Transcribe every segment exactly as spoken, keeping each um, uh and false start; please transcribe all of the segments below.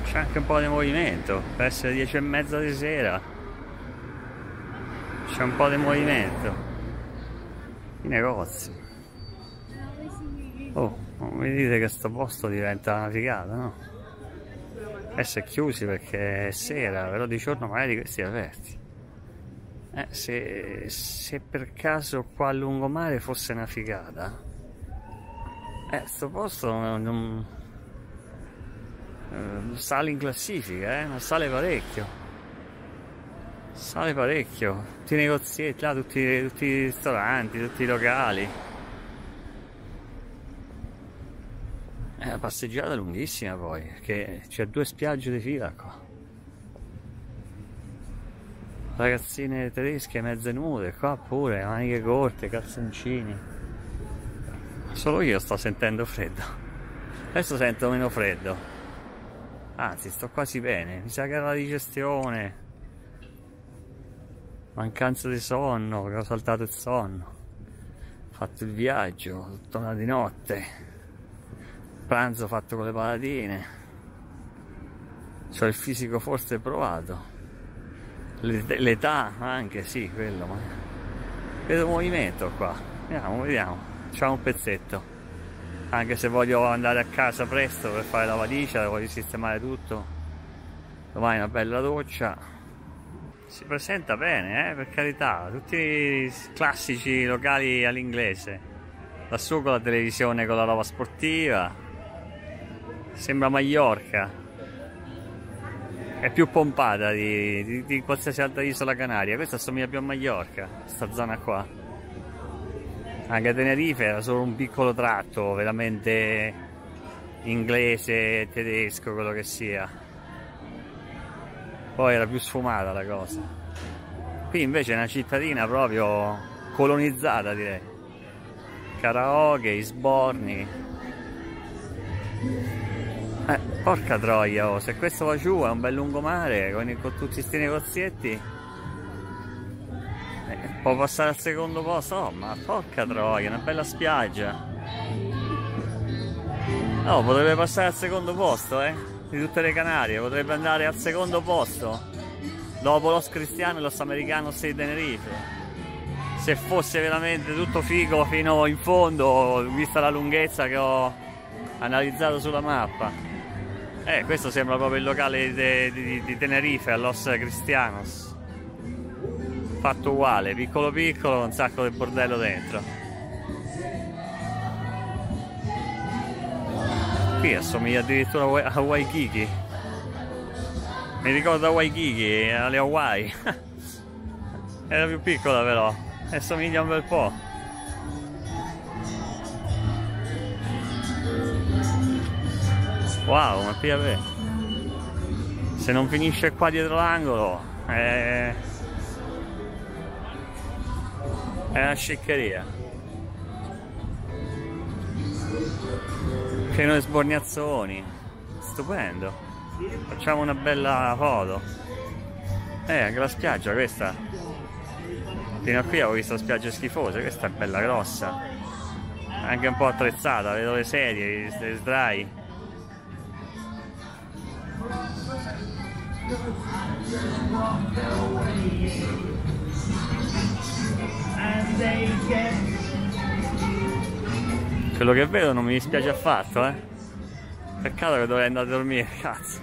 c'è anche un po' di movimento, per essere dieci e mezza di sera c'è un po' di movimento, i negozi. Oh, non mi dite che sto posto diventa una figata, no? Adesso è chiusi perché è sera, però di giorno magari questi aperti. Eh, se, se per caso qua a lungomare fosse una figata, eh, sto posto non, non, eh, sale in classifica, eh, ma sale parecchio. Sale parecchio. Tutti i negozietti, là, tutti, tutti i ristoranti, tutti i locali. È una passeggiata lunghissima poi, perché c'è due spiagge di fila qua. Ragazzine tedesche mezze nude, qua pure, maniche corte, calzoncini. Solo io sto sentendo freddo. Adesso sento meno freddo. Anzi, sto quasi bene. Mi sa che era la digestione. Mancanza di sonno, che ho saltato il sonno. Ho fatto il viaggio, tutta una di notte. Pranzo fatto con le patatine. C'ho il fisico forse provato. L'età anche, sì, quello, ma vedo movimento qua. Vediamo, vediamo, facciamo un pezzetto, anche se voglio andare a casa presto per fare la valigia, voglio sistemare tutto. Domani una bella doccia. Si presenta bene, eh, per carità, tutti i classici locali all'inglese, lassù con la televisione con la roba sportiva, sembra Maiorca. È più pompata di, di, di qualsiasi altra isola canaria. Questa assomiglia più a Maiorca, questa zona qua. Anche Tenerife era solo un piccolo tratto, veramente inglese, tedesco, quello che sia. Poi era più sfumata la cosa. Qui invece è una cittadina proprio colonizzata, direi. Karaoke, sborni. Eh, porca troia, oh, se questo va giù è un bel lungomare con, con tutti questi negozietti, eh, può passare al secondo posto. Oh, ma porca troia, una bella spiaggia. No, potrebbe passare al secondo posto, eh, di tutte le Canarie, potrebbe andare al secondo posto dopo Los Cristianos e Los Americanos di Tenerife, se fosse veramente tutto figo fino in fondo, vista la lunghezza che ho analizzato sulla mappa. Eh, questo sembra proprio il locale di, di, di Tenerife, a Los Cristianos. Fatto uguale, piccolo piccolo, un sacco di bordello dentro. Qui assomiglia addirittura a Waikiki. Mi ricorda Waikiki, alle Hawaii. Era più piccola però, e assomiglia un bel po'. Wow, ma P V. Se non finisce qua dietro l'angolo è... è una sciccheria. Pieno di sborniazzoni. Stupendo. Facciamo una bella foto. Eh, anche la spiaggia questa. Fino a qui avevo visto spiagge schifose, questa è bella grossa. Anche un po' attrezzata, vedo le sedie, le sdrai. Quello che vedo non mi dispiace affatto, eh. Peccato che dovrei andare a dormire, cazzo.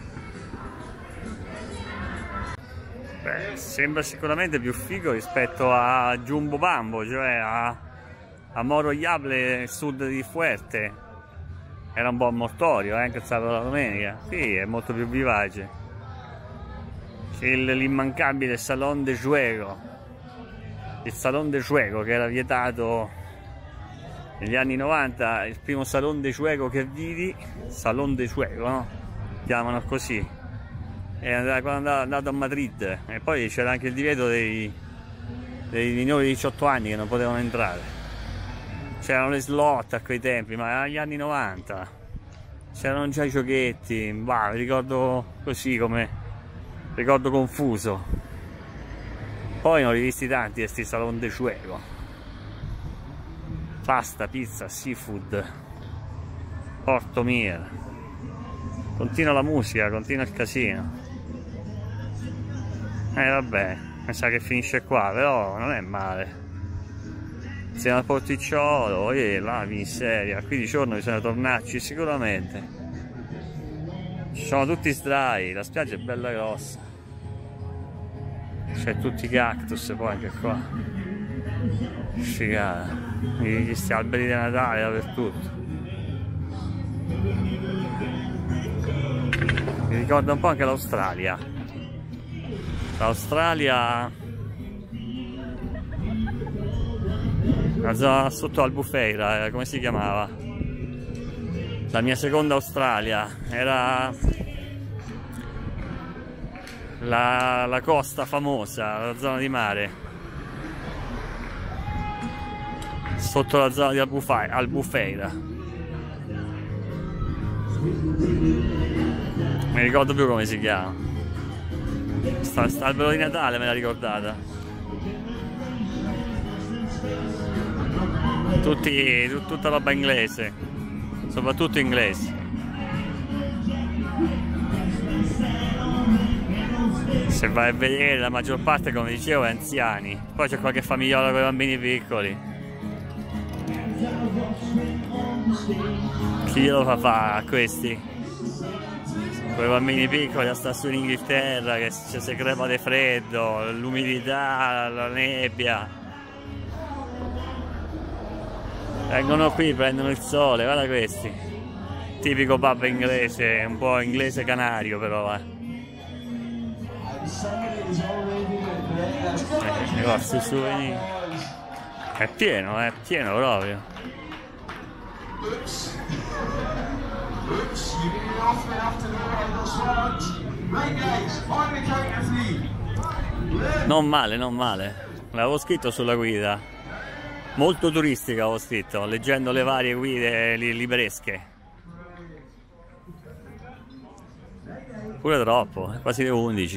Beh, sembra sicuramente più figo rispetto a Jumbo Bambo, cioè a, a Moro Yable, sud di Fuerte. Era un buon mortorio, eh, anche stato la domenica. Sì, è molto più vivace. L'immancabile Salón de Juego, il Salón de Juego che era vietato negli anni novanta, il primo Salón de Juego che vidi, Salón de Juego, no? Chiamano così, e quando è andato a Madrid, e poi c'era anche il divieto dei, dei minori di diciotto anni che non potevano entrare. C'erano le slot a quei tempi, ma agli anni novanta c'erano già i giochetti, bah, mi ricordo così, come ricordo confuso. Poi ne ho rivisti tanti di questi Salón de Juego. Pasta, pizza, seafood, Porto Mir. Continua la musica, continua il casino. Eh vabbè, mi sa che finisce qua, però non è male. Siamo al porticciolo, e là miseria, qui di giorno bisogna tornarci sicuramente. Ci sono tutti sdrai, la spiaggia è bella grossa. C'è tutti i cactus poi anche qua. Figata. Questi alberi di Natale dappertutto. Mi ricorda un po' anche l'Australia. L'Australia, la zona sotto Albufeira, come si chiamava? La mia seconda Australia era la, la costa famosa, la zona di mare sotto la zona di Albufeira, Albufeira. Non mi ricordo più come si chiama. Sta, sta albero di Natale me l'ha ricordata. Tutti, tut, tutta roba inglese, soprattutto inglese. Se vai a vedere, la maggior parte, come dicevo, è anziani. Poi c'è qualche famigliola con i bambini piccoli. Chi glielo fa fare a questi? Quei bambini piccoli a stare su in Inghilterra, che si crepa di freddo, l'umidità, la nebbia. Vengono qui, prendono il sole, guarda questi. Tipico pub inglese, un po' inglese canario però, va. Eh, negozi souvenir. È pieno, è pieno proprio. Non male, non male. L'avevo scritto sulla guida. Molto turistica avevo scritto, leggendo le varie guide libresche. Pure troppo, è quasi le undici.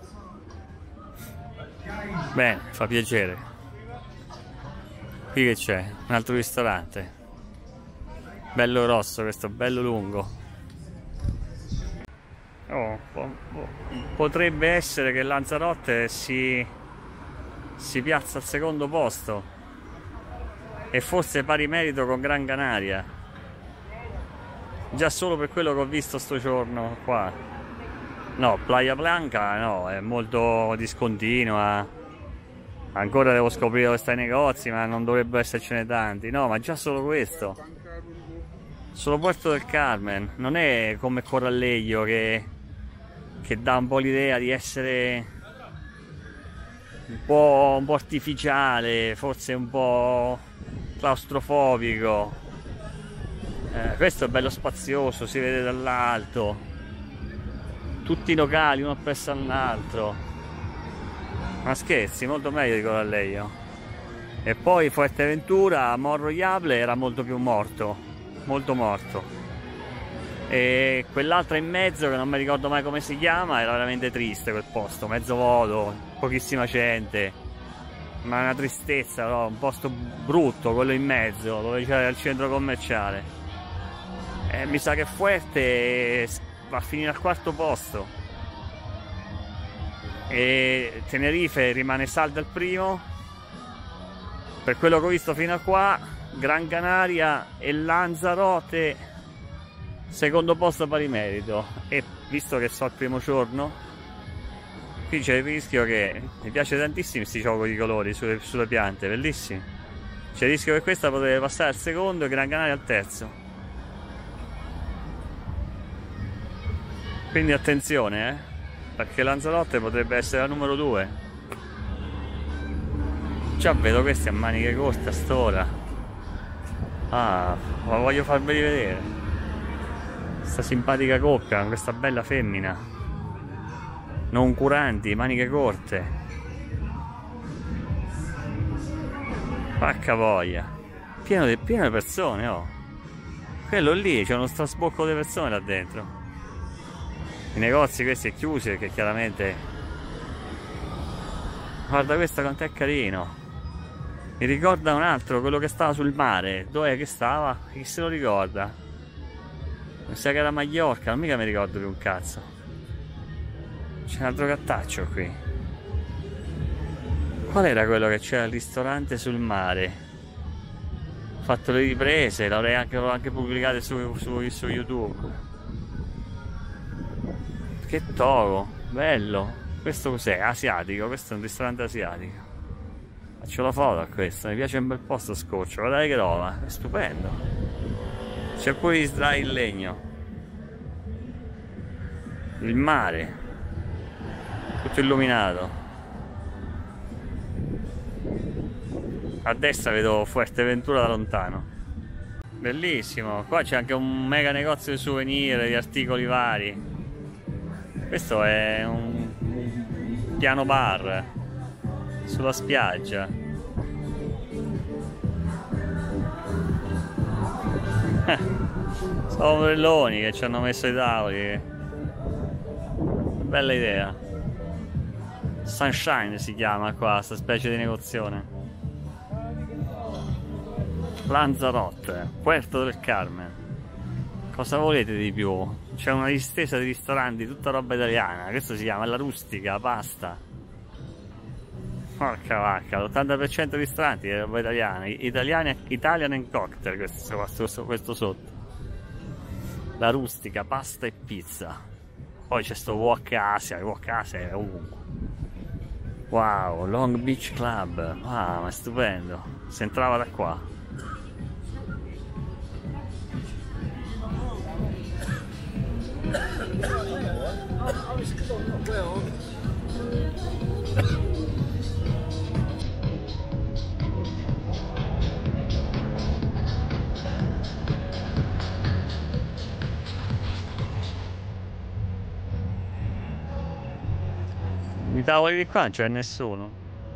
Bene, fa piacere. Qui che c'è? Un altro ristorante. Bello grosso questo, bello lungo. Oh, potrebbe essere che Lanzarote si, si piazza al secondo posto e forse pari merito con Gran Canaria. Già solo per quello che ho visto sto giorno qua. No, Playa Blanca no, è molto discontinua. Ancora devo scoprire dove sta i negozi, ma non dovrebbero essercene tanti. No, ma già solo questo. Solo Puerto del Carmen. Non è come Coralleglio che, che dà un po' l'idea di essere un po', un po' artificiale, forse un po' claustrofobico. Eh, questo è bello spazioso, si vede dall'alto. Tutti i locali, uno appresso all'altro. Ma scherzi, molto meglio di Coralleglio. E poi Fuerteventura, Mont Royable era molto più morto, molto morto. E quell'altra in mezzo, che non mi ricordo mai come si chiama, era veramente triste quel posto, mezzo vuoto, pochissima gente, ma una tristezza, no? Un posto brutto, quello in mezzo, dove c'era il centro commerciale. E mi sa che Fuerte va a finire al quarto posto. E Tenerife rimane salda al primo. Per quello che ho visto fino a qua, Gran Canaria e Lanzarote secondo posto pari merito. E visto che so il primo giorno, qui c'è il rischio che mi piace tantissimo questi giochi di colori sulle, sulle piante, bellissimi. C'è il rischio che questa potrebbe passare al secondo e Gran Canaria al terzo. Quindi attenzione, eh, perché Lanzarote potrebbe essere la numero due. Già vedo questi a maniche corte a st'ora. Ah, ma voglio farvi vedere questa simpatica coppia con questa bella femmina, non curanti, maniche corte. Pacca voglia, pieno di, pieno di persone, oh. Quello lì, c'è uno strasbocco di persone là dentro. I negozi questi chiusi perché chiaramente... Guarda questo quanto è carino. Mi ricorda un altro, quello che stava sul mare. Dov'è che stava? Chi se lo ricorda? Mi sa che era Maiorca, non mica mi ricordo più un cazzo. C'è un altro gattaccio qui. Qual era quello che c'era al ristorante sul mare? Ho fatto le riprese, l'avrei anche, anche pubblicate su, su, su YouTube. Che togo, bello. Questo cos'è? Asiatico, questo è un ristorante asiatico. Faccio la foto a questo, mi piace un bel posto scorcio, guardate che roba, è stupendo. C'è pure gli sdrai in legno. Il mare. Tutto illuminato. A destra vedo Fuerteventura da lontano. Bellissimo. Qua c'è anche un mega negozio di souvenir, di articoli vari. Questo è un, un piano bar sulla spiaggia. Sono ombrelloni che ci hanno messo i tavoli. Bella idea. Sunshine si chiama qua, questa specie di negozione. Lanzarote, Puerto del Carmen. Cosa volete di più? C'è una distesa di ristoranti, tutta roba italiana. Questo si chiama La Rustica, pasta. Porca vacca, l'ottanta per cento dei ristoranti è roba italiana. Italiane, Italian and cocktail, questo, questo, questo sotto. La Rustica, pasta e pizza. Poi c'è sto Wok Asia, Wok Asia è ovunque. Wow, Long Beach Club. Ah, ma è stupendo. Si entrava da qua. I tavoli di qua non c'è nessuno.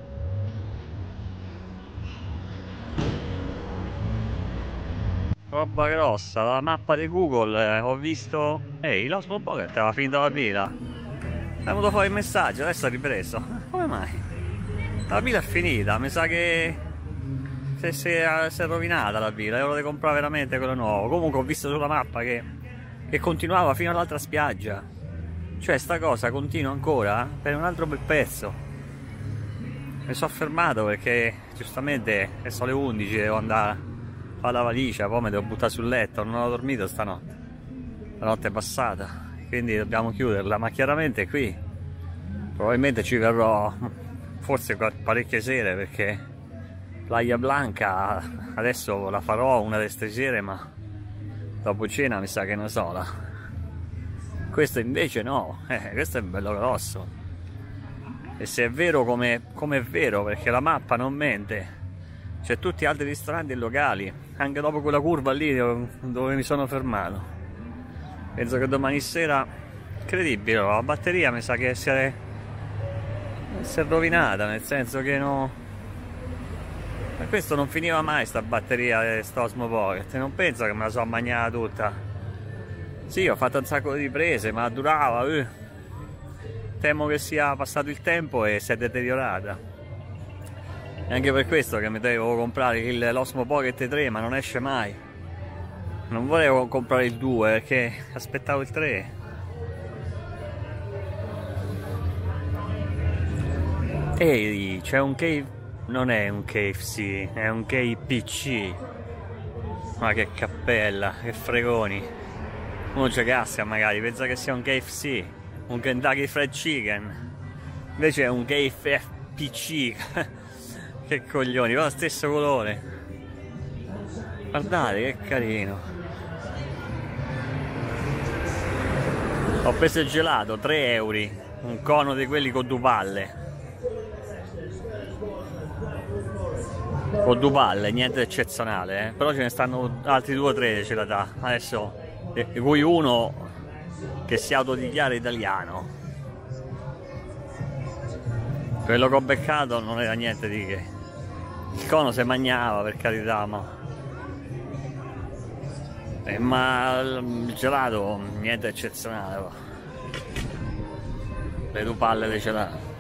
Roba grossa, la mappa di Google, eh, ho visto. Ehi, l'Osmo Pocket aveva finito la pila. È venuto fuori il messaggio, adesso ha ripreso. Come mai? La pila è finita, mi sa che se si è, si è rovinata la pila, io volevo comprare veramente quello nuovo. Comunque ho visto sulla mappa che, che continuava fino all'altra spiaggia. Cioè sta cosa continua ancora per un altro bel pezzo. Mi sono fermato perché giustamente sono le undici, devo andare a fare la valigia, poi mi devo buttare sul letto, non ho dormito stanotte. La notte è passata, quindi dobbiamo chiuderla, ma chiaramente qui probabilmente ci verrò forse parecchie sere perché Playa Blanca adesso la farò una delle sere, ma dopo cena mi sa che non so la... Questo invece no, eh, questo è bello grosso. E se è vero come, come è vero, perché la mappa non mente, c'è tutti altri ristoranti e locali, anche dopo quella curva lì dove mi sono fermato. Penso che domani sera, incredibile, la batteria mi sa che si è, si è rovinata, nel senso che no... Ma questo non finiva mai sta batteria di sto Osmo Pocket, non penso che me la so mangiata tutta. Sì, ho fatto un sacco di riprese, ma durava. Eh. Temo che sia passato il tempo e si è deteriorata. E anche per questo che mi devo comprare l'Osmo Pocket tre, ma non esce mai. Non volevo comprare il due perché aspettavo il tre. Ehi, c'è un K... Non è un K F C, è un K P C. Ma che cappella, che fregoni. Uno giocasse magari, pensa che sia un K F C, un Kentucky Fried Chicken, invece è un K F P C. Che coglioni, va lo stesso colore. Guardate che carino. Ho preso il gelato, tre euro, un cono di quelli con due palle. Con due palle, niente di eccezionale, eh? Però ce ne stanno altri due o tre ce la dà. Adesso, di cui uno che si autodichiara italiano. Quello che ho beccato non era niente di che. Il cono si mangiava, per carità, ma... Eh, ma il gelato niente eccezionale. Le due palle di gelato.